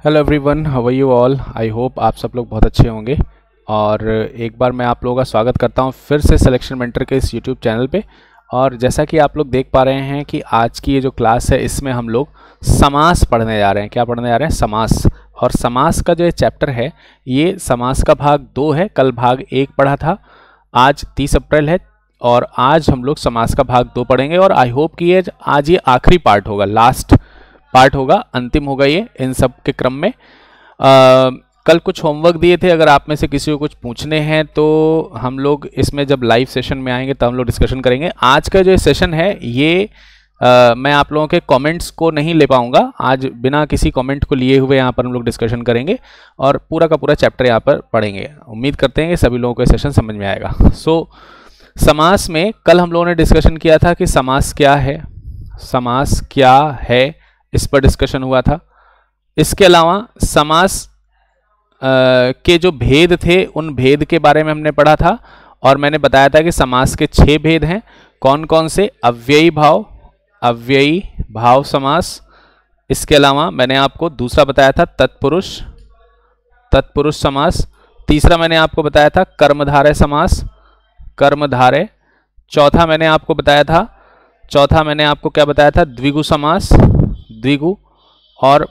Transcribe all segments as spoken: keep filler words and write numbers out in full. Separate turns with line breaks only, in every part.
Hello everyone, how are you all. I hope आप सब लोग बहुत अच्छे होंगे और एक बार मैं आप लोगों का स्वागत करता हूं फिर से सिलेक्शन मेंटर के इस यूट्यूब चैनल पे। और जैसा कि आप लोग देख पा रहे हैं कि आज की ये जो क्लास है इसमें हम लोग समास पढ़ने जा रहे हैं। क्या पढ़ने जा रहे हैं? समास। और समास का जो ये चैप्टर है ये समास का भाग दो है। कल भाग एक पढ़ा था, आज तीस अप्रैल है और आज हम लोग समास का भाग दो पढ़ेंगे। और आई होप कि ये आज ये आखिरी पार्ट होगा, लास्ट पार्ट होगा, अंतिम होगा ये इन सब के क्रम में। आ, कल कुछ होमवर्क दिए थे, अगर आप में से किसी को कुछ पूछने हैं तो हम लोग इसमें जब लाइव सेशन में आएंगे तब हम लोग डिस्कशन करेंगे। आज का जो सेशन है ये आ, मैं आप लोगों के कमेंट्स को नहीं ले पाऊंगा आज, बिना किसी कमेंट को लिए हुए यहाँ पर हम लोग डिस्कशन करेंगे और पूरा का पूरा चैप्टर यहाँ पर पढ़ेंगे। उम्मीद करते हैं कि सभी लोगों को सेशन समझ में आएगा। सो so, समास में कल हम लोगों ने डिस्कशन किया था कि समास क्या है, समास क्या है, इस पर डिस्कशन हुआ था। इसके अलावा समास आ, के जो भेद थे उन भेद के बारे में हमने पढ़ा था और मैंने बताया था कि समास के छह भेद हैं। कौन कौन से? अव्ययी भाव, अव्ययी भाव समास। इसके अलावा मैंने आपको दूसरा बताया था तत्पुरुष, तत्पुरुष समास। तीसरा मैंने आपको बताया था कर्मधारय समास, कर्मधारय। चौथा मैंने आपको बताया था चौथा मैंने आपको क्या बताया था? द्विगु समास, द्विगु। और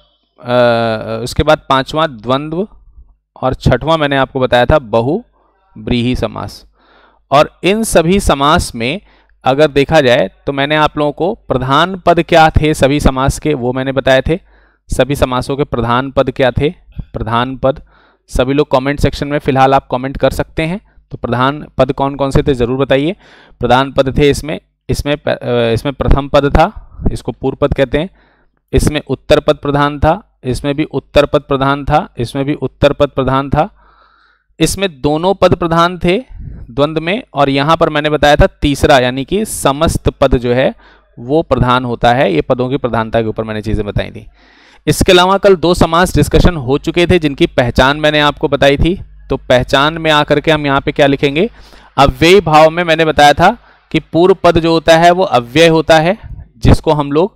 आ, उसके बाद पांचवा द्वंद्व और छठवां मैंने आपको बताया था बहुव्रीहि समास। और इन सभी समास में अगर देखा जाए तो मैंने आप लोगों को प्रधान पद क्या थे सभी समास के, वो मैंने बताए थे। सभी समासों के प्रधान पद क्या थे? प्रधान पद सभी लोग कमेंट सेक्शन में फिलहाल आप कमेंट कर सकते हैं। तो प्रधान पद कौन कौन से थे ज़रूर बताइए। प्रधान पद थे इसमें इसमें इसमें प्रथम पद था, इसको पूर्व पद कहते हैं। इसमें उत्तर पद प्रधान था, इसमें भी उत्तर पद प्रधान था, इसमें भी उत्तर पद प्रधान था। इसमें दोनों पद प्रधान थे द्वंद्व में। और यहाँ पर मैंने बताया था तीसरा यानी कि समस्त पद जो है वो प्रधान होता है। ये पदों की प्रधानता के ऊपर मैंने चीज़ें बताई थी। इसके अलावा कल दो समास डिस्कशन हो चुके थे जिनकी पहचान मैंने आपको बताई थी। तो पहचान में आकर के हम यहाँ पे क्या लिखेंगे? अव्ययी भाव में मैंने बताया था कि पूर्व पद जो होता है वो अव्यय होता है, जिसको हम लोग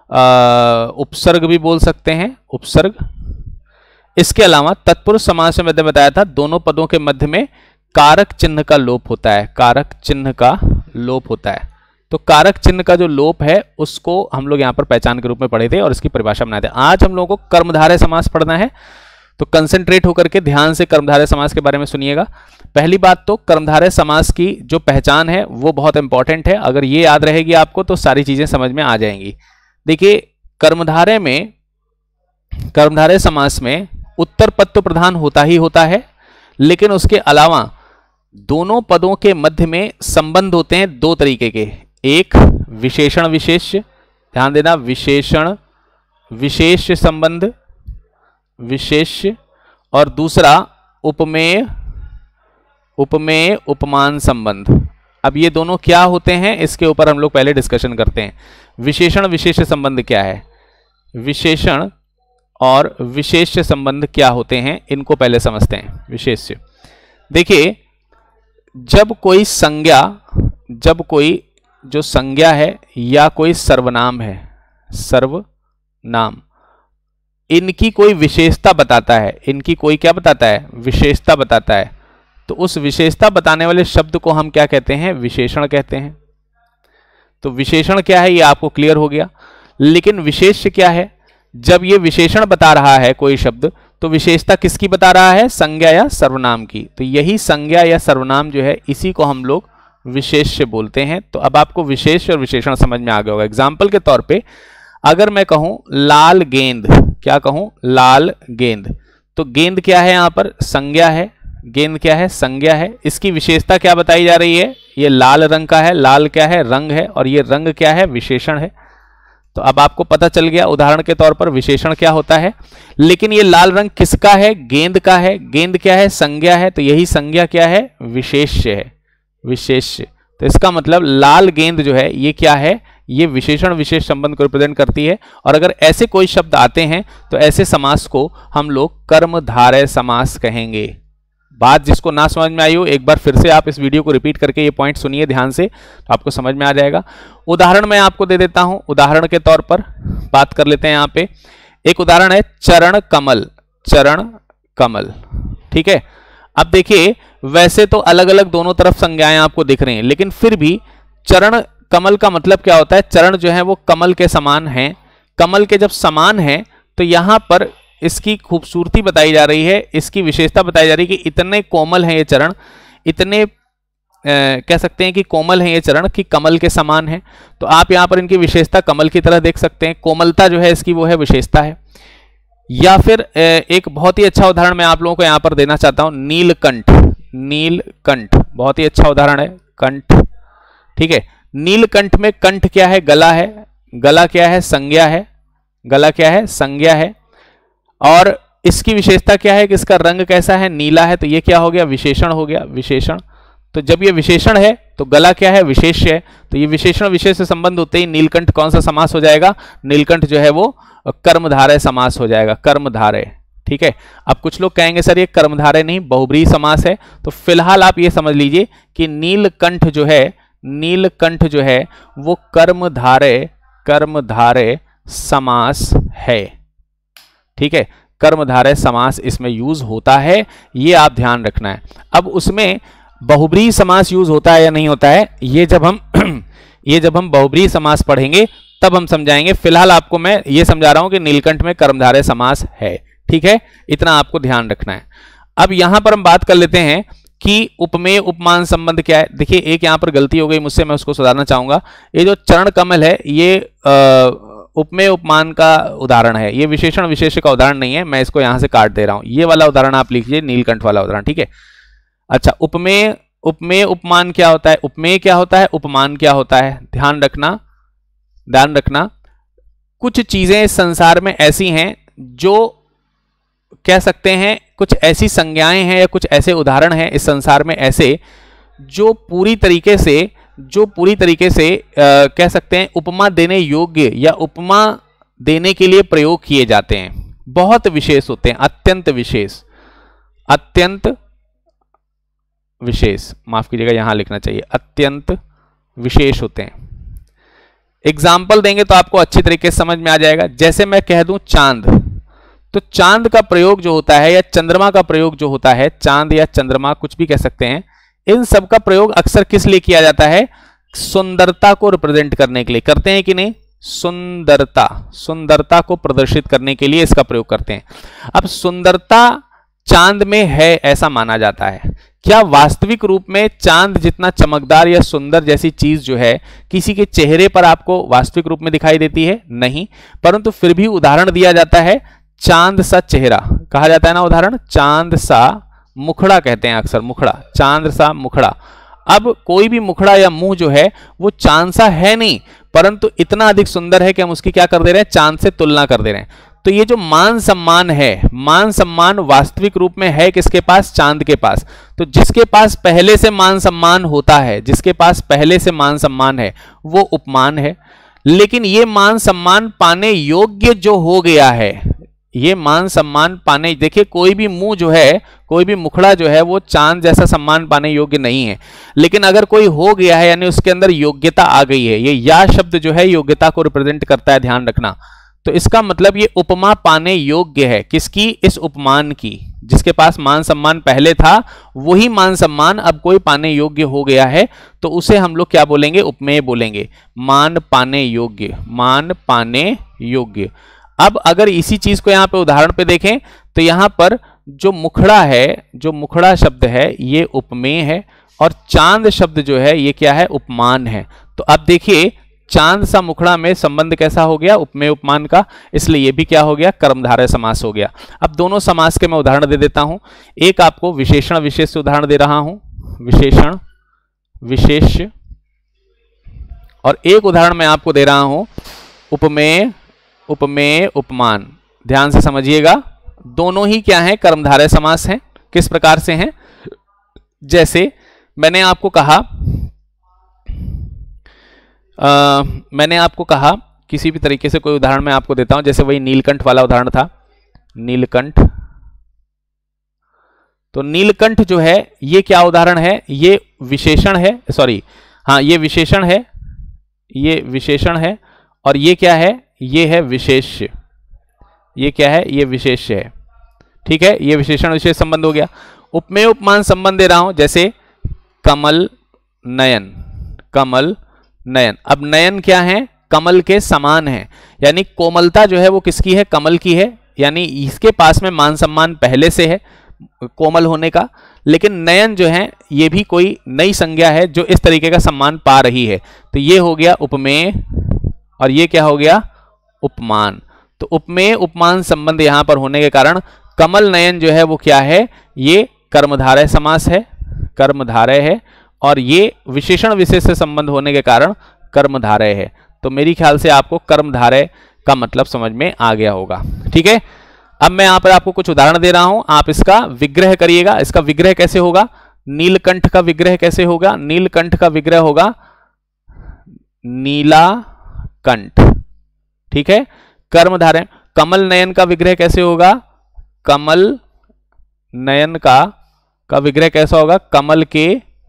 उपसर्ग भी बोल सकते हैं, उपसर्ग। इसके अलावा तत्पुरुष समास में मैंने बताया था दोनों पदों के मध्य में कारक चिन्ह का लोप होता है, कारक चिन्ह का लोप होता है। तो कारक चिन्ह का जो लोप है उसको हम लोग यहाँ पर पहचान के रूप में पढ़े थे और इसकी परिभाषा बनाए थे। आज हम लोगों को कर्मधारय समास पढ़ना है, तो कंसंट्रेट होकर के ध्यान से कर्मधारय समास के बारे में सुनिएगा। पहली बात तो कर्मधारय समास की जो पहचान है वो बहुत इंपॉर्टेंट है। अगर ये याद रहेगी आपको तो सारी चीजें समझ में आ जाएंगी। देखिए, कर्मधारय में कर्मधारय समास में उत्तर पद तो प्रधान होता ही होता है, लेकिन उसके अलावा दोनों पदों के मध्य में संबंध होते हैं दो तरीके के। एक विशेषण विशेष्य, ध्यान देना, विशेषण विशेष्य संबंध, विशेष्य। और दूसरा उपमेय उपमेय उपमान संबंध। अब ये दोनों क्या होते हैं इसके ऊपर हम लोग पहले डिस्कशन करते हैं। विशेषण विशेष्य संबंध क्या है, विशेषण और विशेष्य संबंध क्या होते हैं, इनको पहले समझते हैं। विशेष्य, देखिए, जब कोई संज्ञा जब कोई जो संज्ञा है या कोई सर्वनाम है, सर्वनाम, इनकी कोई विशेषता बताता है, इनकी कोई क्या बताता है? विशेषता बताता है। तो उस विशेषता बताने वाले शब्द को हम क्या कहते हैं? विशेषण कहते हैं। तो विशेषण क्या है ये आपको क्लियर हो गया। लेकिन विशेष्य क्या है? जब ये विशेषण बता रहा है कोई शब्द तो विशेषता किसकी बता रहा है? संज्ञा या सर्वनाम की। तो यही संज्ञा या सर्वनाम जो है इसी को हम लोग विशेष्य बोलते हैं। तो अब आपको विशेष्य और विशेषण समझ में आ गया होगा। एग्जाम्पल के तौर पे अगर मैं कहूं लाल गेंद, क्या कहूं? लाल गेंद, तो गेंद क्या है? यहां पर संज्ञा है। गेंद क्या है? संज्ञा है। इसकी विशेषता क्या बताई जा रही है? ये लाल रंग का है। लाल क्या है? रंग है। और ये रंग क्या है? विशेषण है। तो अब आपको पता चल गया उदाहरण के तौर पर विशेषण क्या होता है। लेकिन ये लाल रंग किसका है? गेंद का है। गेंद क्या है? संज्ञा है। तो यही संज्ञा क्या है? विशेष्य है, विशेष्य। तो इसका मतलब लाल गेंद जो है ये क्या है? ये विशेषण विशेष संबंध को रिप्रेजेंट करती है। और अगर ऐसे कोई शब्द आते हैं तो ऐसे समास को हम लोग कर्मधारय समास कहेंगे। बात जिसको ना समझ में आई हो एक बार फिर से आप इस वीडियो को रिपीट करके ये पॉइंट सुनिए ध्यान से, तो आपको समझ में आ जाएगा। उदाहरण मैं आपको दे देता हूं। उदाहरण के तौर पर बात कर लेते हैं। यहाँ पे एक उदाहरण है चरण कमल, चरण कमल, ठीक है। अब देखिए वैसे तो अलग अलग दोनों तरफ संज्ञाएं आपको दिख रही हैं, लेकिन फिर भी चरण कमल का मतलब क्या होता है, चरण जो है वो कमल के समान हैं। कमल के जब समान हैं तो यहां पर इसकी खूबसूरती बताई जा रही है, इसकी विशेषता बताई जा रही है कि इतने कोमल हैं ये चरण, इतने आ, कह सकते हैं कि कोमल हैं ये चरण कि कमल के समान हैं। तो आप यहां पर इनकी विशेषता कमल की तरह देख सकते हैं, कोमलता जो है इसकी वो है विशेषता है। या फिर एक बहुत ही अच्छा उदाहरण मैं आप लोगों को यहां पर देना चाहता हूं, नीलकंठ, नीलकंठ बहुत ही अच्छा उदाहरण है, कंठ, ठीक है। नीलकंठ में कंठ क्या है, गला है, गला क्या है, संज्ञा है, गला क्या है, संज्ञा है। और इसकी विशेषता क्या है कि इसका रंग कैसा है, नीला है, तो ये क्या हो गया, विशेषण हो गया, विशेषण। तो जब ये विशेषण है तो गला क्या है, विशेष्य है, तो ये विशेषण विशेष से संबंध होते ही नीलकंठ कौन सा समास हो जाएगा, नीलकंठ जो है वो कर्मधारय समास हो जाएगा, कर्मधारय, ठीक है। अब कुछ लोग कहेंगे सर ये कर्मधारय नहीं बहुब्रीहि समास है, तो फिलहाल आप ये समझ लीजिए कि नीलकंठ जो है, नीलकंठ जो है वो कर्मधारय, कर्मधारय समास है, ठीक है। कर्मधारय समास इसमें यूज होता है, ये आप ध्यान रखना है। अब उसमें बहुब्रीहि समास यूज होता है या नहीं होता है, ये जब हम ये जब हम बहुब्रीहि समास पढ़ेंगे तब हम समझाएंगे। फिलहाल आपको मैं ये समझा रहा हूं कि नीलकंठ में कर्मधारय समास है, ठीक है, इतना आपको ध्यान रखना है। अब यहां पर हम बात कर लेते हैं कि उपमेय उपमान संबंध क्या है। देखिए एक यहां पर गलती हो गई मुझसे, मैं उसको सुधारना चाहूंगा। ये जो चरण कमल है ये उपमेय उपमान का उदाहरण है, ये विशेषण विशेष्य का उदाहरण नहीं है, मैं इसको यहां से काट दे रहा हूं। ये वाला उदाहरण आप लिखिए, नीलकंठ वाला उदाहरण, ठीक है। अच्छा, उपमेय उपमेय उपमान क्या होता है, उपमेय क्या होता है, उपमान क्या होता है, ध्यान रखना, ध्यान रखना। कुछ चीजें इस संसार में ऐसी हैं जो कह सकते हैं, कुछ ऐसी संज्ञाएं हैं या कुछ ऐसे उदाहरण हैं इस संसार में ऐसे जो पूरी तरीके से जो पूरी तरीके से आ, कह सकते हैं उपमा देने योग्य या उपमा देने के लिए प्रयोग किए जाते हैं, बहुत विशेष होते हैं, अत्यंत विशेष, अत्यंत विशेष, माफ कीजिएगा यहां लिखना चाहिए, अत्यंत विशेष होते हैं। एग्जाम्पल देंगे तो आपको अच्छी तरीके से समझ में आ जाएगा। जैसे मैं कह दूं चांद, तो चांद का प्रयोग जो होता है या चंद्रमा का प्रयोग जो होता है, चांद या चंद्रमा कुछ भी कह सकते हैं, इन सब का प्रयोग अक्सर किस लिए किया जाता है, सुंदरता को रिप्रेजेंट करने के लिए करते हैं कि नहीं, सुंदरता, सुंदरता को प्रदर्शित करने के लिए इसका प्रयोग करते हैं। अब सुंदरता चांद में है ऐसा माना जाता है, क्या वास्तविक रूप में चांद जितना चमकदार या सुंदर जैसी चीज जो है किसी के चेहरे पर आपको वास्तविक रूप में दिखाई देती है, नहीं, परंतु फिर भी उदाहरण दिया जाता है, चांद सा चेहरा कहा जाता है ना, उदाहरण चांद सा मुखड़ा कहते हैं अक्सर, मुखड़ा, चांद सा मुखड़ा। अब कोई भी मुखड़ा या मुंह जो है वो चांद सा है नहीं, परंतु इतना अधिक सुंदर है कि हम उसकी क्या कर दे रहे हैं, चांद से तुलना कर दे रहे हैं। तो ये जो मान सम्मान है, मान सम्मान वास्तविक रूप में है किसके पास, चांद के पास। तो जिसके पास पहले से मान सम्मान होता है, जिसके पास पहले से मान सम्मान है वो उपमान है। लेकिन ये मान सम्मान पाने योग्य जो हो गया है, ये मान सम्मान पाने, देखिए कोई भी मुंह जो है, कोई भी मुखड़ा जो है वो चांद जैसा सम्मान पाने योग्य नहीं है, लेकिन अगर कोई हो गया है यानी उसके अंदर योग्यता आ गई है, ये या शब्द जो है योग्यता को रिप्रेजेंट करता है, ध्यान रखना। तो इसका मतलब ये उपमा पाने योग्य है, किसकी, इस उपमान की। जिसके पास मान सम्मान पहले था वही मान सम्मान अब कोई पाने योग्य हो गया है, तो उसे हम लोग क्या बोलेंगे, उपमेय बोलेंगे, मान पाने योग्य, मान पाने योग्य। अब अगर इसी चीज को यहां पे उदाहरण पे देखें तो यहां पर जो मुखड़ा है, जो मुखड़ा शब्द है ये उपमेय है, और चांद शब्द जो है ये क्या है, उपमान है। तो अब देखिए चांद सा मुखड़ा में संबंध कैसा हो गया, उपमेय उपमान का, इसलिए ये भी क्या हो गया, कर्मधारय समास हो गया। अब दोनों समास के मैं उदाहरण दे देता हूं, एक आपको विशेषण विशेष से उदाहरण दे रहा हूं, विशेषण विशेष, और एक उदाहरण मैं आपको दे रहा हूं उपमेय उपमेय उपमान। ध्यान से समझिएगा, दोनों ही क्या हैं, कर्मधारय समास हैं। किस प्रकार से हैं, जैसे मैंने आपको कहा आ, मैंने आपको कहा किसी भी तरीके से कोई उदाहरण मैं आपको देता हूं, जैसे वही नीलकंठ वाला उदाहरण था, नीलकंठ। तो नीलकंठ जो है ये क्या उदाहरण है, ये विशेषण है, सॉरी हाँ ये विशेषण है, ये विशेषण है, और ये क्या है, ये है विशेष्य, ये क्या है, ये विशेष्य है। ठीक है, ये विशेषण विशेष संबंध हो गया। उपमेय उपमान संबंध दे रहा हूं, जैसे कमल नयन, कमल नयन। अब नयन क्या है, कमल के समान है, यानी कोमलता जो है वो किसकी है, कमल की है, यानी इसके पास में मान सम्मान पहले से है कोमल होने का। लेकिन नयन जो है ये भी कोई नई संज्ञा है जो इस तरीके का सम्मान पा रही है। तो ये हो गया उपमेय और ये क्या हो गया, उपमान। तो उपमेय उपमान संबंध यहां पर होने के कारण कमल नयन जो है वो क्या है, ये कर्मधारय समास है, कर्मधारय है, और ये विशेषण विशेष से संबंध होने के कारण कर्मधारय है। तो मेरी ख्याल से आपको कर्मधारय का मतलब समझ में आ गया होगा। ठीक है, अब मैं यहां पर आपको कुछ उदाहरण दे रहा हूं, आप इसका विग्रह करिएगा। इसका विग्रह कैसे होगा, नीलकंठ का विग्रह कैसे होगा, नीलकंठ का विग्रह होगा नीला कंठ। ठीक है, कर्मधारय। कमल नयन का विग्रह कैसे होगा, कमल नयन का का विग्रह कैसा होगा, कमल के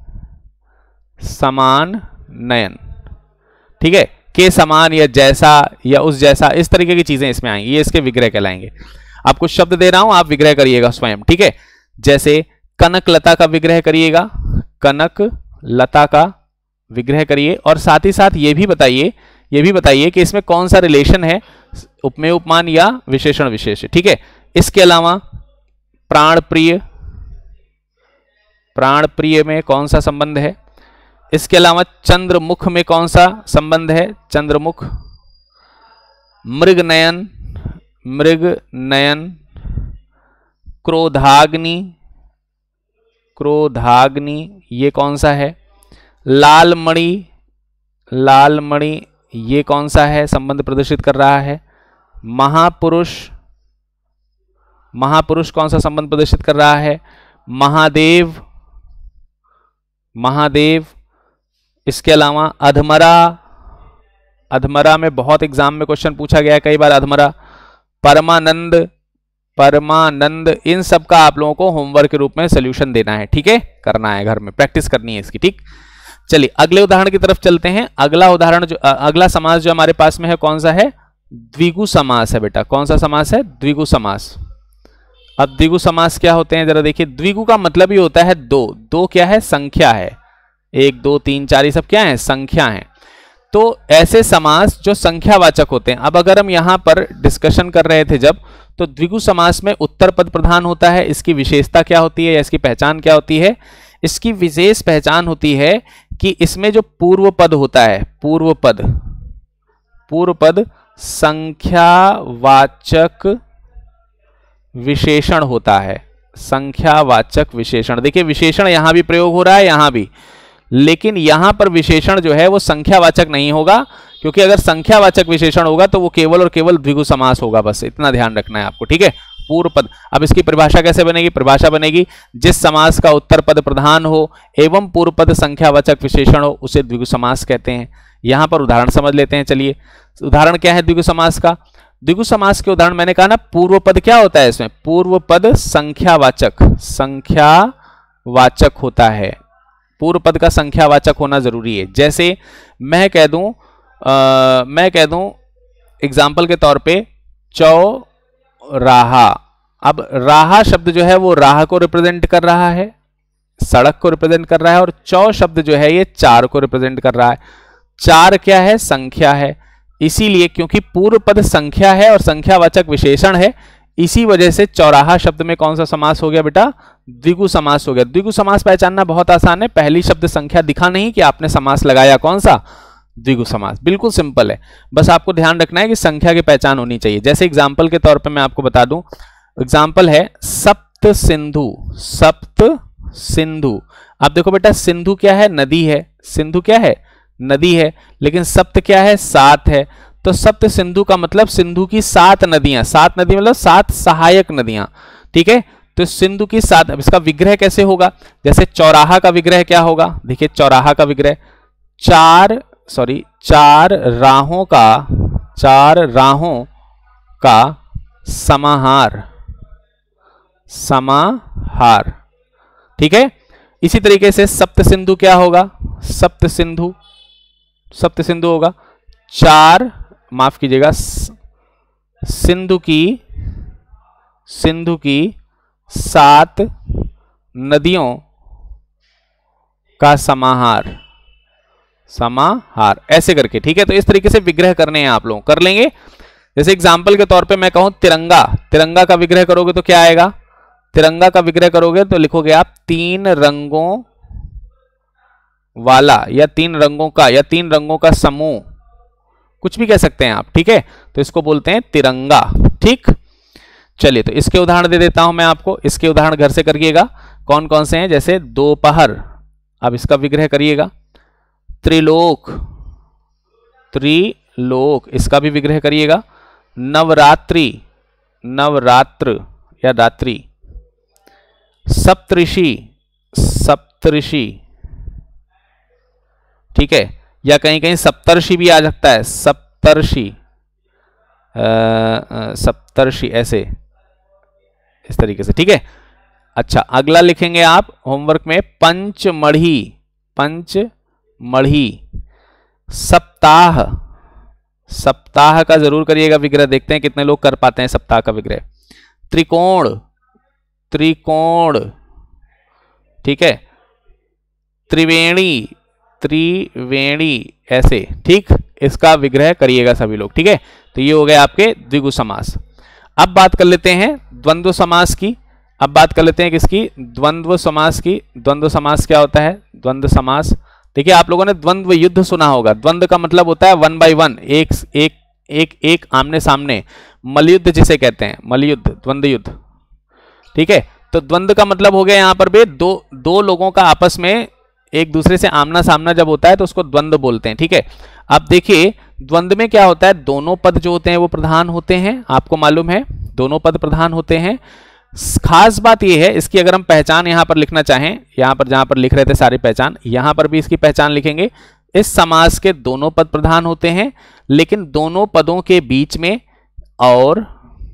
समान नयन। ठीक है, के समान या जैसा या उस जैसा, इस तरीके की चीजें इसमें आएंगी, ये इसके विग्रह कहलाएंगे। आपको शब्द दे रहा हूं, आप विग्रह करिएगा स्वयं। ठीक है, जैसे कनक लता का विग्रह करिएगा, कनक लता का विग्रह करिए, और साथ ही साथ ये भी बताइए ये भी बताइए कि इसमें कौन सा रिलेशन है, उपमेय उपमान या विशेषण विशेष। ठीक है, इसके अलावा प्राण प्रिय, प्राण प्रिय में कौन सा संबंध है, इसके अलावा चंद्रमुख में कौन सा संबंध है, चंद्रमुख। मृग नयन, मृग नयन। क्रोधाग्नि, क्रोधाग्नि ये कौन सा है। लाल मणि, लाल मणि ये कौन सा है, संबंध प्रदर्शित कर रहा है। महापुरुष, महापुरुष कौन सा संबंध प्रदर्शित कर रहा है। महादेव, महादेव। इसके अलावा अधमरा, अधमरा में बहुत एग्जाम में क्वेश्चन पूछा गया है कई बार, अधमरा। परमानंद, परमानंद। इन सब का आप लोगों को होमवर्क के रूप में सोल्यूशन देना है। ठीक है, करना है, घर में प्रैक्टिस करनी है इसकी। ठीक, चलिए अगले उदाहरण की तरफ चलते हैं। अगला उदाहरण जो अगला समास जो हमारे पास में है कौन सा है, द्विगु समास है बेटा। कौन सा समास है, द्विगु समास। अब द्विगु समास क्या होते हैं जरा देखिए। द्विगु का मतलब ही होता है दो, दो क्या है, संख्या है। एक दो तीन चार ये सब क्या है, संख्या है। तो ऐसे समास जो संख्यावाचक होते हैं। अब अगर हम यहां पर डिस्कशन कर रहे थे जब, तो द्विगु समास में उत्तर पद प्रधान होता है। इसकी विशेषता क्या होती है या इसकी पहचान क्या होती है, इसकी विशेष पहचान होती है कि इसमें जो पूर्व पद होता है, पूर्व पद, पूर्व पद संख्यावाचक विशेषण होता है। संख्यावाचक विशेषण, देखिए विशेषण यहां भी प्रयोग हो रहा है, यहां भी, लेकिन यहां पर विशेषण जो है वो संख्यावाचक नहीं होगा, क्योंकि अगर संख्यावाचक विशेषण होगा तो वो केवल और केवल द्विगु समास होगा। बस इतना ध्यान रखना है आपको। ठीक है, पूर्व पद। अब इसकी परिभाषा कैसे बनेगी, परिभाषा बनेगी जिस समास का उत्तर पद प्रधान हो एवं पूर्व पद संख्यावाचक विशेषण हो उसे द्विगु समास कहते हैं। यहां पर उदाहरण समझ लेते हैं। चलिए, उदाहरण क्या है द्विगु समास का। द्विगु समास के उदाहरण मैंने कहा ना, पूर्व पद क्या होता है इसमें, पूर्व पद संख्यावाचक, संख्यावाचक होता है। पूर्व पद का संख्यावाचक होना जरूरी है। जैसे मैं कह दूं आ, मैं कह दूं एग्जाम्पल के तौर पे चौराहा। अब राहा शब्द जो है वो राह को रिप्रेजेंट कर रहा है, सड़क को रिप्रेजेंट कर रहा है, और चौ शब्द जो है ये चार को रिप्रेजेंट कर रहा है। चार क्या है, संख्या है। इसीलिए क्योंकि पूर्व पद संख्या है और संख्यावाचक विशेषण है, इसी वजह से चौराहा शब्द में कौन सा समास हो गया बेटा, द्विगु समास हो गया। द्विगु समास पहचानना बहुत आसान है। पहली शब्द संख्या दिखा नहीं कि आपने समास लगाया कौन सा, द्विगु समास। बिल्कुल सिंपल है, बस आपको ध्यान रखना है कि संख्या की पहचान होनी चाहिए। जैसे एग्जाम्पल के तौर पे मैं आपको बता दूं, एग्जाम्पल है सप्त सिंधु, सप्त सिंधु। अब देखो बेटा, सिंधु क्या है, नदी है। सिंधु क्या है, नदी है, लेकिन सप्त क्या है, सात है। तो सप्त सिंधु का मतलब सिंधु की सात नदियां, सात नदी मतलब सात सहायक नदियां। ठीक है, तो सिंधु की सात। अब इसका विग्रह कैसे होगा, जैसे चौराहा का विग्रह क्या होगा, देखिए चौराहा का विग्रह चार सॉरी चार राहों का, चार राहों का समाहार, समाहार। ठीक है, इसी तरीके से सप्त सिंधु क्या होगा, सप्त सिंधु, सप्त सिंधु होगा चार, माफ कीजिएगा, सिंधु की सिंधु की सात नदियों का समाहार, समाहार ऐसे करके, ठीक है। तो इस तरीके से विग्रह करने हैं आप लोग, कर लेंगे। जैसे एग्जाम्पल के तौर पे मैं कहूं तिरंगा, तिरंगा का विग्रह करोगे तो क्या आएगा, तिरंगा का विग्रह करोगे तो लिखोगे आप तीन रंगों वाला, या तीन रंगों का, या तीन रंगों का समूह, कुछ भी कह सकते हैं आप, ठीक है। तो इसको बोलते हैं तिरंगा, ठीक। चलिए, तो इसके उदाहरण दे देता हूं मैं आपको, इसके उदाहरण घर से करिएगा। कौन कौन से हैं, जैसे दोपहर, अब इसका विग्रह करिएगा। त्रिलोक, त्रिलोक, इसका भी विग्रह करिएगा। नवरात्रि, नवरात्र या रात्रि। सप्तऋषि, सप्तऋषि, ठीक है। या कहीं कहीं सप्तर्षि भी आ सकता है, सप्तर्षि, सप्तर्षि ऐसे, इस तरीके से, ठीक है। अच्छा, अगला लिखेंगे आप होमवर्क में पंचमढ़ी, पंचमढ़ी। सप्ताह, सप्ताह का जरूर करिएगा विग्रह, देखते हैं कितने लोग कर पाते हैं सप्ताह का विग्रह। त्रिकोण, त्रिकोण, ठीक है। त्रिवेणी, त्रिवेणी ऐसे, ठीक। इसका विग्रह करिएगा सभी लोग, ठीक है। तो ये हो गए आपके द्विगु समास। अब बात कर लेते हैं द्वंद्व समास की। अब बात कर लेते हैं किसकी, द्वंद्व समास की। द्वंद्व समास क्या होता है, द्वंद्व समास, देखिए आप लोगों ने द्वंद्व युद्ध सुना होगा। द्वंद्व का मतलब होता है वन बाय वन, एक एक एक एक आमने सामने, मलयुद्ध जिसे कहते हैं, मलयुद्ध, द्वंद्व युद्ध, ठीक है। तो द्वंद्व का मतलब हो गया यहाँ पर भी दो दो लोगों का आपस में एक दूसरे से आमना सामना जब होता है तो उसको द्वंद्व बोलते हैं, ठीक है। अब देखिए द्वंद्व में क्या होता है, दोनों पद जो होते हैं वो प्रधान होते हैं, आपको मालूम है दोनों पद प्रधान होते हैं। खास बात यह है, इसकी अगर हम पहचान यहां पर लिखना चाहें, यहां पर जहां पर लिख रहे थे सारी पहचान, यहां पर भी इसकी पहचान लिखेंगे। इस समास के दोनों पद प्रधान होते हैं, लेकिन दोनों पदों के बीच में और,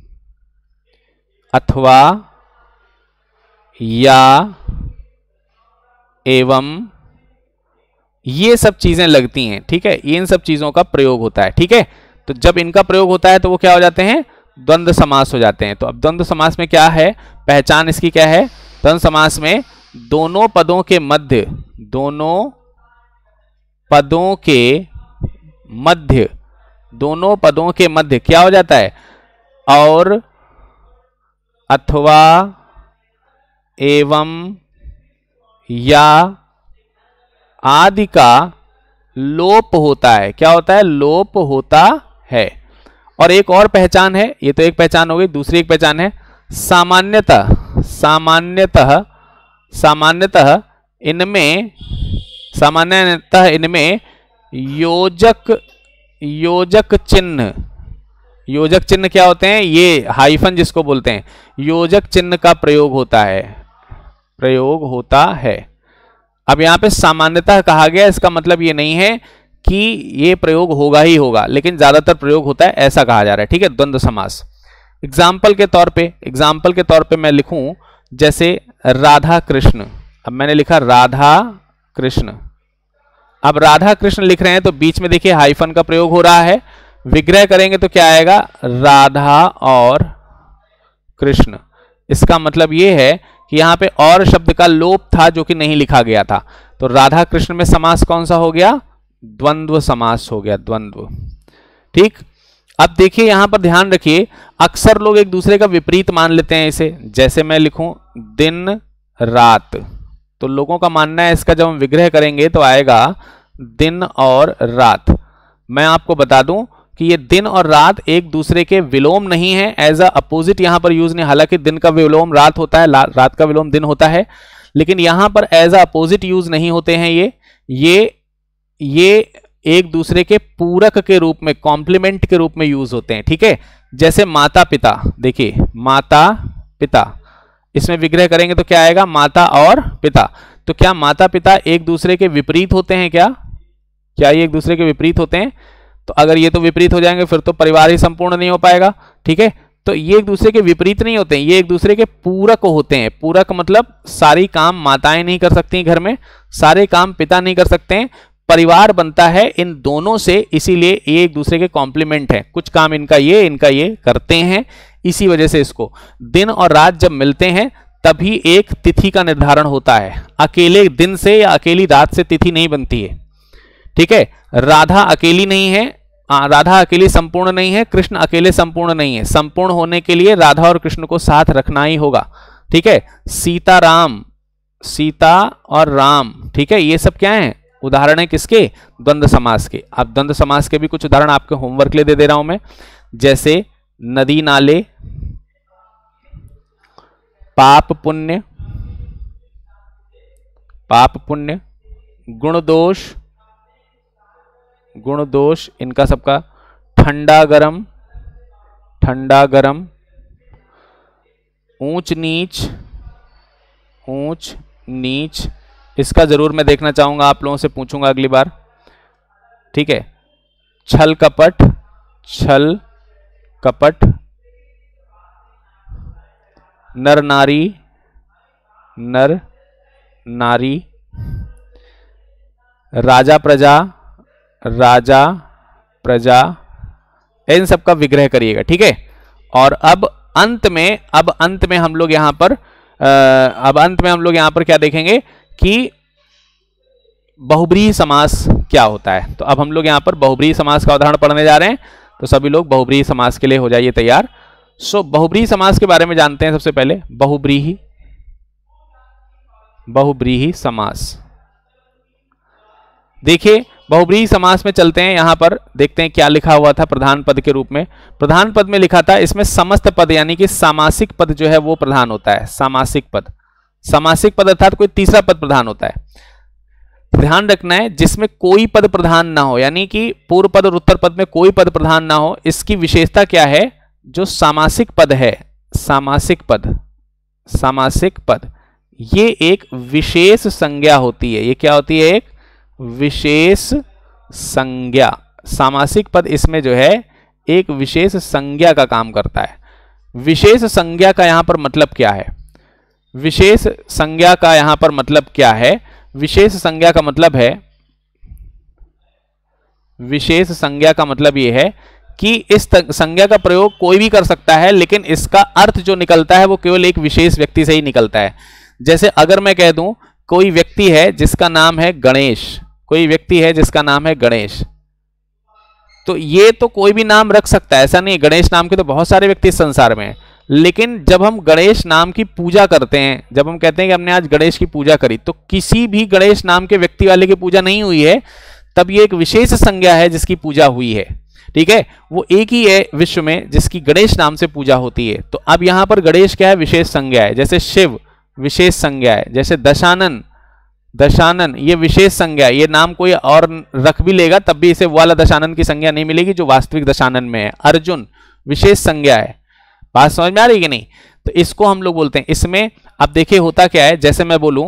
अथवा, या, एवं, ये सब चीजें लगती हैं, ठीक है। इन सब चीजों का प्रयोग होता है, ठीक है। तो जब इनका प्रयोग होता है तो वो क्या हो जाते हैं, द्वंद्व समास हो जाते हैं। तो अब द्वंद्व समास में क्या है, पहचान इसकी क्या है, द्वंद्व समास में दोनों पदों के मध्य, दोनों पदों के मध्य, दोनों पदों के मध्य क्या हो जाता है, और, अथवा, एवं, या आदि का लोप होता है। क्या होता है, लोप होता है। और एक और पहचान है, ये तो एक पहचान हो गई, दूसरी एक पहचान है सामान्यतः, सामान्यतः, सामान्यतः इनमें, सामान्यतः इनमें योजक, योजक चिन्ह, योजक चिन्ह क्या होते हैं, ये हाइफन जिसको बोलते हैं, योजक चिन्ह का प्रयोग होता है, प्रयोग होता है। अब यहां पे सामान्यतः कहा गया, इसका मतलब ये नहीं है कि ये प्रयोग होगा ही होगा, लेकिन ज्यादातर प्रयोग होता है ऐसा कहा जा रहा है, ठीक है। द्वंद्व समास एग्जाम्पल के तौर पे, एग्जाम्पल के तौर पे मैं लिखूं जैसे राधा कृष्ण। अब मैंने लिखा राधा कृष्ण, अब राधा कृष्ण लिख रहे हैं तो बीच में देखिए हाइफन का प्रयोग हो रहा है। विग्रह करेंगे तो क्या आएगा, राधा और कृष्ण। इसका मतलब ये है कि यहां पे और शब्द का लोप था जो कि नहीं लिखा गया था। तो राधा कृष्ण में समास कौन सा हो गया, द्वंद्व समास हो गया, द्वंद्व, ठीक। अब देखिए यहां पर ध्यान रखिए, अक्सर लोग एक दूसरे का विपरीत मान लेते हैं इसे। जैसे मैं लिखूं दिन रात, तो लोगों का मानना है इसका जब हम विग्रह करेंगे तो आएगा दिन और रात। मैं आपको बता दूं कि ये दिन और रात एक दूसरे के विलोम नहीं है, एज अ अपोजिट यहां पर यूज नहीं। हालांकि दिन का विलोम रात होता है, रात का विलोम दिन होता है, लेकिन यहां पर एज अ अपोजिट यूज नहीं होते हैं। ये ये ये एक दूसरे के पूरक के रूप में, कॉम्प्लीमेंट के रूप में यूज होते हैं, ठीक है। जैसे माता पिता, देखिए माता पिता, इसमें विग्रह करेंगे तो क्या आएगा, माता और पिता। तो क्या माता पिता एक दूसरे के विपरीत होते हैं, क्या क्या ये एक दूसरे के विपरीत होते हैं? तो अगर ये तो विपरीत हो जाएंगे फिर तो परिवार ही संपूर्ण नहीं हो पाएगा, ठीक है। तो ये एक दूसरे के विपरीत नहीं होते हैं, ये एक दूसरे के पूरक होते हैं। पूरक मतलब सारी काम माताएं नहीं कर सकती घर में, सारे काम पिता नहीं कर सकते हैं, परिवार बनता है इन दोनों से, इसीलिए ये एक दूसरे के कॉम्प्लीमेंट है। कुछ काम इनका ये इनका ये करते हैं, इसी वजह से इसको दिन और रात जब मिलते हैं तभी एक तिथि का निर्धारण होता है। अकेले दिन से या अकेली रात से तिथि नहीं बनती है, ठीक है। राधा अकेली नहीं है, राधा अकेली संपूर्ण नहीं है, कृष्ण अकेले संपूर्ण नहीं है। संपूर्ण होने के लिए राधा और कृष्ण को साथ रखना ही होगा, ठीक है। सीता राम, सीता और राम, ठीक है, ये सब क्या है, उदाहरण है किसके, द्वंद्व समास के। अब द्वंद्व समास के भी कुछ उदाहरण आपके होमवर्क के लिए दे दे रहा हूं मैं, जैसे नदी नाले, पाप पुण्य, पाप पुण्य, गुण दोष, गुण दोष, इनका सबका, ठंडा गरम, ठंडा गरम, ऊंच नीच, ऊंच नीच, इसका जरूर मैं देखना चाहूंगा, आप लोगों से पूछूंगा अगली बार, ठीक है। छल कपट, छल कपट, नर नारी, नर नारी, राजा प्रजा, राजा प्रजा, इन सब का विग्रह करिएगा, ठीक है। और अब अंत में, अब अंत में हम लोग यहां पर आ, अब अंत में हम लोग यहां पर क्या देखेंगे कि बहुब्रीहि समास क्या होता है। तो अब हम लोग यहां पर बहुब्रीहि समास का उदाहरण पढ़ने जा रहे हैं, तो सभी लोग बहुब्रीहि समास के लिए हो जाइए तैयार। सो बहुब्रीहि समास के बारे में जानते हैं सबसे पहले। बहुब्रीहि, बहुब्रीहि समास, देखिए बहुब्रीहि समास में चलते हैं, यहां पर देखते हैं क्या लिखा हुआ था प्रधान पद के रूप में। प्रधान पद में लिखा था, इसमें समस्त पद यानी कि सामासिक पद जो है वो प्रधान होता है। सामासिक पद, सामासिक पद अर्थात कोई तीसरा पद प्रधान होता है। ध्यान रखना है, जिसमें कोई पद प्रधान ना हो, यानी कि पूर्व पद और उत्तर पद में कोई पद प्रधान ना हो, इसकी विशेषता क्या है, जो सामासिक पद है, सामासिक पद, सामासिक पद, ये एक विशेष संज्ञा होती है। ये क्या होती है, एक विशेष संज्ञा। सामासिक पद इसमें जो है एक विशेष संज्ञा का काम करता है। विशेष संज्ञा का यहां पर मतलब क्या है, विशेष संज्ञा का यहां पर मतलब क्या है, विशेष संज्ञा का मतलब है, विशेष संज्ञा का मतलब यह है कि इस संज्ञा का प्रयोग कोई भी कर सकता है, लेकिन इसका अर्थ जो निकलता है वो केवल एक विशेष व्यक्ति से ही निकलता है। जैसे अगर मैं कह दूं कोई व्यक्ति है जिसका नाम है गणेश, कोई व्यक्ति है जिसका नाम है गणेश, तो ये तो कोई भी नाम रख सकता है, ऐसा नहीं। गणेश नाम के तो बहुत सारे व्यक्ति इस संसार में हैं, लेकिन जब हम गणेश नाम की पूजा करते हैं, जब हम कहते हैं कि हमने आज गणेश की पूजा करी, तो किसी भी गणेश नाम के व्यक्ति वाले की पूजा नहीं हुई है, तब ये एक विशेष संज्ञा है जिसकी पूजा हुई है, ठीक है। वो एक ही है विश्व में जिसकी गणेश नाम से पूजा होती है। तो अब यहां पर गणेश क्या है, विशेष संज्ञा है। जैसे शिव विशेष संज्ञा है, जैसे दशानन, दशानन ये विशेष संज्ञा है। ये नाम कोई और रख भी लेगा तब भी इसे वाला दशानन की संज्ञा नहीं मिलेगी जो वास्तविक दशानन में है। अर्जुन विशेष संज्ञा है। बात समझ में आ रही है कि नहीं? तो इसको हम लोग बोलते हैं। इसमें अब देखिए होता क्या है, जैसे मैं बोलूं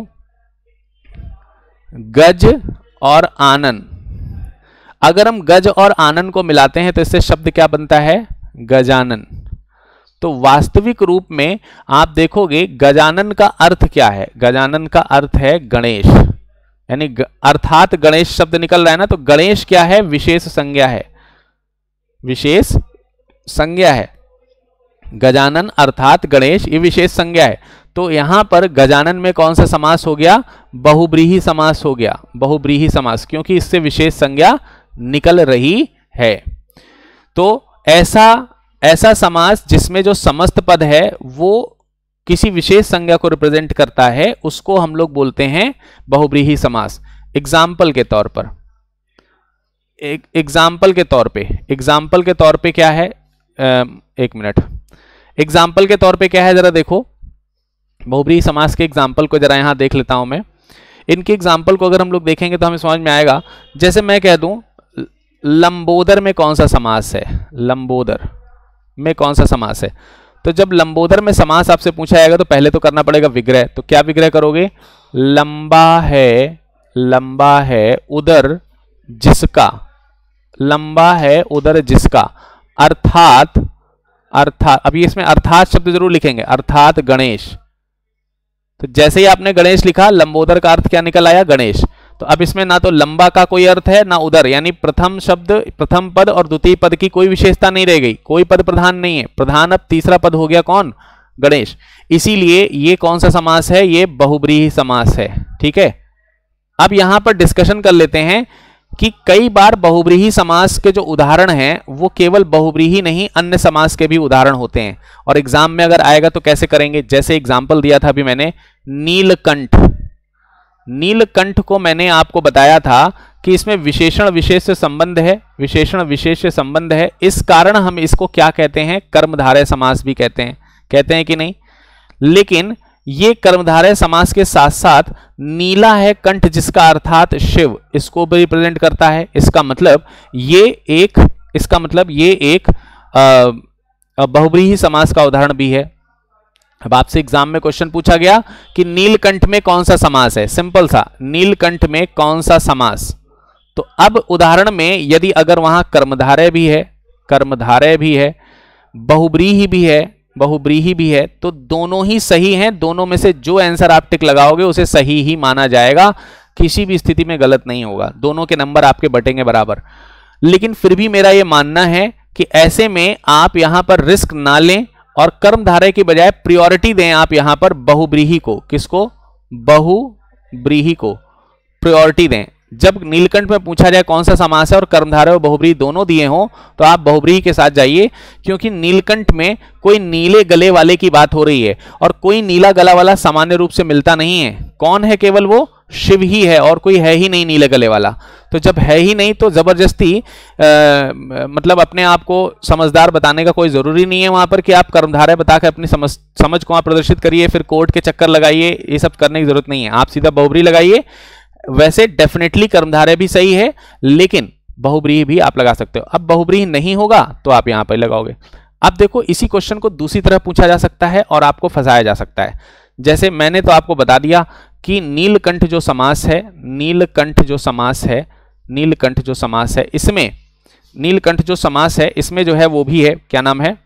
गज और आनन, अगर हम गज और आनन को मिलाते हैं तो इससे शब्द क्या बनता है, गजानन। तो वास्तविक रूप में आप देखोगे गजानन का अर्थ क्या है, गजानन का अर्थ है गणेश, यानी अर्थात गणेश शब्द निकल रहा है ना, तो गणेश क्या है, विशेष संज्ञा है, विशेष संज्ञा है। गजानन अर्थात गणेश ये विशेष संज्ञा है। तो यहां पर गजानन में कौन सा समास हो गया, बहुब्रीहि समास हो गया, बहुब्रीहि समास, क्योंकि इससे विशेष संज्ञा निकल रही है। तो ऐसा ऐसा समास जिसमें जो समस्त पद है वो किसी विशेष संज्ञा को रिप्रेजेंट करता है, उसको हम लोग बोलते हैं बहुब्रीहि समास। एग्जाम्पल के तौर पर, एक एग्जाम्पल के तौर पे एग्जाम्पल के तौर पे क्या है, आ, एक मिनट, एग्जाम्पल के तौर पे क्या है, जरा देखो बहुब्रीहि समास के एग्जाम्पल को जरा यहां देख लेता हूं मैं। इनके एग्जाम्पल को अगर हम लोग देखेंगे तो हमें समझ में आएगा। जैसे मैं कह दूं लंबोदर में कौन सा समास है, लंबोदर में कौन सा समास है, तो जब लंबोदर में समास आपसे पूछा जाएगा तो पहले तो करना पड़ेगा विग्रह। तो क्या विग्रह करोगे, लंबा है, लंबा है उदर जिसका, लंबा है उदर जिसका, अर्थात, अर्थात, अभी इसमें अर्थात शब्द जरूर लिखेंगे, अर्थात गणेश। तो जैसे ही आपने गणेश लिखा, लंबोदर का अर्थ क्या निकल आया, गणेश। तो तो अब इसमें ना तो लंबा का कोई अर्थ है ना उदर, यानी प्रथम शब्द, प्रथम पद और द्वितीय पद की कोई विशेषता नहीं रह गई, कोई पद प्रधान नहीं है। प्रधान अब तीसरा पद हो गया कौन? गणेश। इसीलिए ये कौन सा समास है? ये बहुब्रीहि समास है। ठीक है, अब यहां पर डिस्कशन कर लेते हैं कि कई बार बहुब्रीहि समास के जो उदाहरण हैं वो केवल बहुब्रीहि नहीं अन्य समास के भी उदाहरण होते हैं, और एग्जाम में अगर आएगा तो कैसे करेंगे। जैसे एग्जाम्पल दिया था अभी मैंने, नीलकंठ। नीलकंठ को मैंने आपको बताया था कि इसमें विशेषण विशेष से संबंध है, विशेषण विशेष से संबंध है, इस कारण हम इसको क्या कहते हैं? कर्मधारय समास भी कहते हैं। कहते हैं कि नहीं? लेकिन ये कर्मधारय समास के साथ साथ नीला है कंठ, जिसका अर्थात शिव, इसको भी रिप्रेजेंट करता है। इसका मतलब ये एक इसका मतलब ये एक बहुब्रीहि समास का उदाहरण भी है। अब आपसे एग्जाम में क्वेश्चन पूछा गया कि नीलकंठ में कौन सा समास है, सिंपल सा, नीलकंठ में कौन सा समास। तो अब उदाहरण में यदि अगर वहां कर्मधारय भी है, कर्मधारय भी है, बहुब्रीहि भी है, बहुब्रीहि भी है, तो दोनों ही सही हैं। दोनों में से जो आंसर आप टिक लगाओगे उसे सही ही माना जाएगा, किसी भी स्थिति में गलत नहीं होगा, दोनों के नंबर आपके बटेंगे बराबर। लेकिन फिर भी मेरा यह मानना है कि ऐसे में आप यहां पर रिस्क ना लें और कर्मधारय की बजाय प्रायोरिटी दें आप यहां पर बहुब्रीहि को। किसको? बहुब्रीहि को प्रायोरिटी दें। जब नीलकंठ में पूछा जाए कौन सा समास है और कर्मधारय और बहुब्रीहि दोनों दिए हों तो आप बहुब्रीहि के साथ जाइए, क्योंकि नीलकंठ में कोई नीले गले वाले की बात हो रही है और कोई नीला गला वाला सामान्य रूप से मिलता नहीं है। कौन है? केवल वो शिव ही है और कोई है ही नहीं नीले गले वाला। तो जब है ही नहीं तो जबरदस्ती आ, मतलब अपने आप को समझदार बताने का कोई जरूरी नहीं है वहां पर कि आप कर्मधारय बताकर अपनी समझ समझ को आप प्रदर्शित करिए, फिर कोर्ट के चक्कर लगाइए, ये सब करने की जरूरत नहीं है। आप सीधा बहुब्रीहि लगाइए। वैसे डेफिनेटली कर्मधारय भी सही है, लेकिन बहुब्रीहि भी आप लगा सकते हो। अब बहुब्रीहि नहीं होगा तो आप यहां पर लगाओगे। अब देखो, इसी क्वेश्चन को दूसरी तरह पूछा जा सकता है और आपको फंसाया जा सकता है। जैसे मैंने तो आपको बता दिया कि नीलकंठ जो समास है, नीलकंठ जो समास है, नीलकंठ जो समास है, इसमें नीलकंठ जो समास है इसमें जो है वो भी है, क्या नाम है,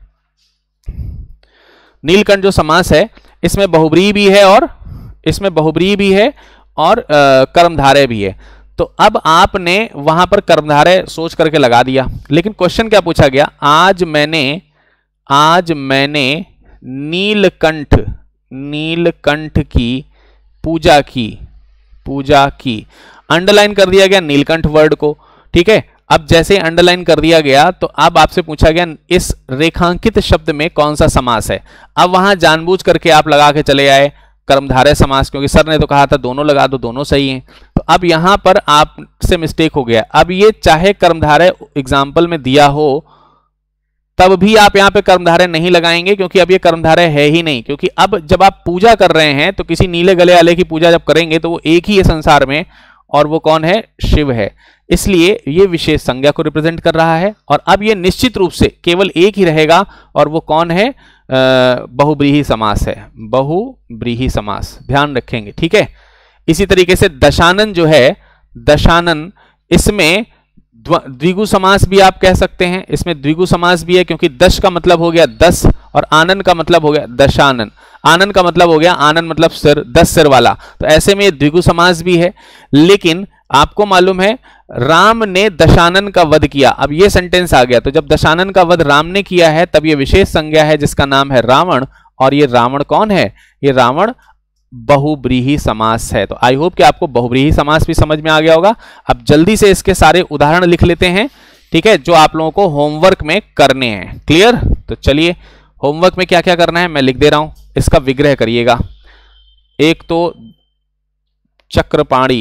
नीलकंठ जो समास है इसमें बहुब्रीहि भी है और इसमें बहुब्रीहि भी है और कर्मधारय भी है। तो अब आपने वहां पर कर्मधारय सोच करके लगा दिया, लेकिन क्वेश्चन क्या पूछा गया? आज मैंने आज मैंने नीलकंठ नीलकंठ की पूजा की पूजा की अंडरलाइन कर दिया गया नीलकंठ वर्ड को। ठीक है, अब जैसे अंडरलाइन कर दिया गया तो अब आपसे पूछा गया इस रेखांकित शब्द में कौन सा समास है। अब वहां जानबूझ करके आप लगा के चले आए कर्मधारय समास, क्योंकि सर ने तो कहा था दोनों लगा दो, दोनों सही हैं। तो अब यहां पर आपसे मिस्टेक हो गया। अब ये चाहे कर्मधारय एग्जाम्पल में दिया हो तब भी आप यहां पे कर्मधारय नहीं लगाएंगे, क्योंकि अब ये कर्मधारय है ही नहीं। क्योंकि अब जब आप पूजा कर रहे हैं तो किसी नीले गले वाले की पूजा जब करेंगे तो वो एक ही है संसार में, और वो कौन है? शिव है। इसलिए ये विशेष संज्ञा को रिप्रेजेंट कर रहा है और अब ये निश्चित रूप से केवल एक ही रहेगा, और वो कौन है? बहुब्रीहि समास है, बहुब्रीहि समास, ध्यान रखेंगे। ठीक है, इसी तरीके से दशानन जो है, दशानन, इसमें द्विगु समास भी आप कह सकते हैं। इसमें द्विगु समास भी है, क्योंकि दश का मतलब हो गया दस और आनन का मतलब हो गया दशानन। आनन का मतलब हो गया, आनन मतलब सिर, दस सिर वाला, तो ऐसे में द्विगु समास भी है। लेकिन आपको मालूम है राम ने दशानन का वध किया, अब ये सेंटेंस आ गया, तो जब दशानन का वध राम ने किया है तब ये विशेष संज्ञा है जिसका नाम है रावण। और ये रावण कौन है? ये रावण बहुब्रीहि समास है। तो आई होप कि आपको बहुब्रीहि समास भी समझ में आ गया होगा। अब जल्दी से इसके सारे उदाहरण लिख लेते हैं, ठीक है, जो आप लोगों को होमवर्क में करने हैं। क्लियर? तो चलिए, होमवर्क में क्या क्या करना है मैं लिख दे रहा हूं, इसका विग्रह करिएगा। एक तो चक्रपाणी,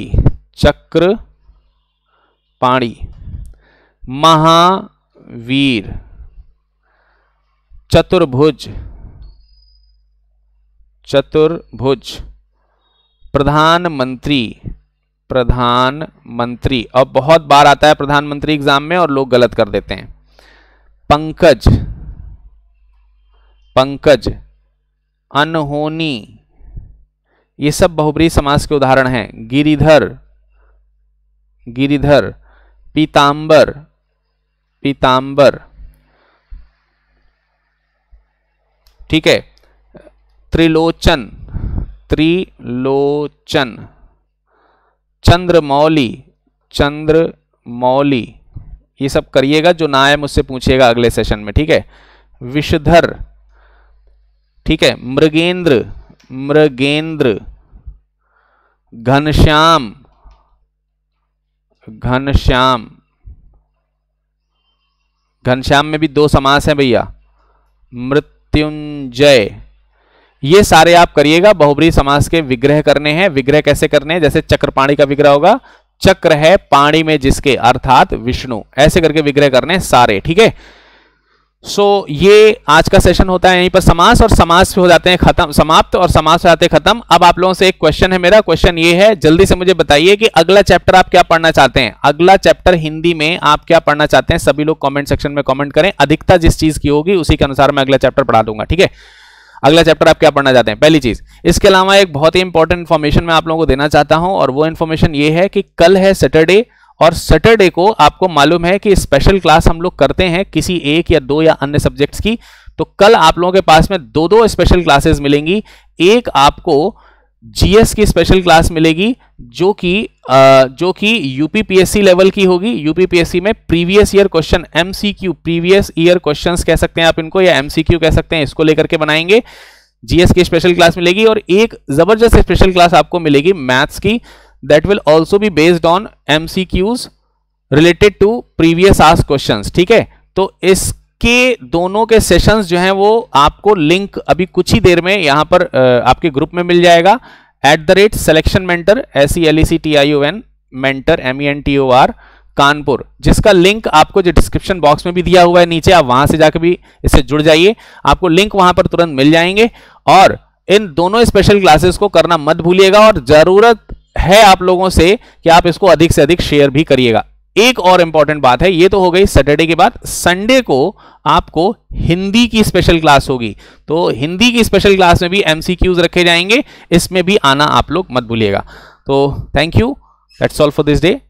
चक्रपाणी, महावीर, चतुर्भुज, चतुर्भुज, प्रधानमंत्री, प्रधानमंत्री, और बहुत बार आता है प्रधानमंत्री एग्जाम में और लोग गलत कर देते हैं। पंकज, पंकज, अनहोनी, ये सब बहुब्रीहि समास के उदाहरण हैं। गिरिधर, गिरिधर, पीतांबर, पीतांबर, ठीक है, त्रिलोचन, त्रिलोचन, चंद्रमौली, चंद्रमौली, ये सब करिएगा, जो ना आए मुझसे पूछिएगा अगले सेशन में, ठीक है। विषधर, ठीक है। मृगेंद्र, मृगेंद्र। घनश्याम, घनश्याम, घनश्याम में भी दो समास हैं भैया। मृत्युंजय, ये सारे आप करिएगा। बहुब्रीहि समास के विग्रह करने हैं। विग्रह कैसे करने हैं? जैसे चक्रपाणी का विग्रह होगा, चक्र है पाणी में जिसके, अर्थात विष्णु, ऐसे करके विग्रह करने हैं सारे, ठीक है। सो so, ये आज का सेशन होता है यहीं पर समास, और समास पे हो जाते हैं खत्म, समाप्त, और समास हो जाते हैं खत्म। अब आप लोगों से एक क्वेश्चन है मेरा। क्वेश्चन ये है, जल्दी से मुझे बताइए कि अगला चैप्टर आप क्या पढ़ना चाहते हैं। अगला चैप्टर हिंदी में आप क्या पढ़ना चाहते हैं? सभी लोग कमेंट सेक्शन में कमेंट करें। अधिकता जिस चीज की होगी उसी के अनुसार मैं अगला चैप्टर पढ़ा दूंगा, ठीक है। अगला चैप्टर आप क्या पढ़ना चाहते हैं, पहली चीज। इसके अलावा एक बहुत ही इंपॉर्टेंट इन्फॉर्मेशन मैं आप लोगों को देना चाहता हूं, और वो इन्फॉर्मेशन ये है कि कल है सैटरडे, और सैटरडे को आपको मालूम है कि स्पेशल क्लास हम लोग करते हैं किसी एक या दो या अन्य सब्जेक्ट्स की। तो कल आप लोगों के पास में दो दो स्पेशल क्लासेस मिलेंगी। एक आपको जीएस की स्पेशल क्लास मिलेगी, जो कि जो कि यूपीपीएससी लेवल की होगी। यूपीपीएससी में previous year question, MCQ, previous year questions कह सकते हैं आप इनको, या एमसीक्यू कह सकते हैं, इसको लेकर के बनाएंगे। जीएस की स्पेशल क्लास मिलेगी, और एक जबरदस्त स्पेशल क्लास आपको मिलेगी मैथ्स की, that will also be based on M C Qs related to previous asked questions, ठीक है। तो इसके दोनों के सेशंस जो हैं वो आपको लिंक अभी कुछ ही देर में यहां पर आपके ग्रुप में मिल जाएगा। At the rate selection mentor, S E L E C T I O N, mentor, M E N T O R, Kanpur, जिसका लिंक आपको जो डिस्क्रिप्शन बॉक्स में भी दिया हुआ है नीचे, आप वहां से जाकर भी इससे जुड़ जाइए, आपको लिंक वहां पर तुरंत मिल जाएंगे। और इन दोनों स्पेशल क्लासेस को करना मत भूलिएगा, और जरूरत है आप लोगों से कि आप इसको अधिक से अधिक शेयर भी करिएगा। एक और इंपॉर्टेंट बात है, ये तो हो गई सैटरडे के बाद, संडे को आपको हिंदी की स्पेशल क्लास होगी। तो हिंदी की स्पेशल क्लास में भी एमसीक्यूज रखे जाएंगे, इसमें भी आना आप लोग मत भूलिएगा। तो thank you, that's all for this day.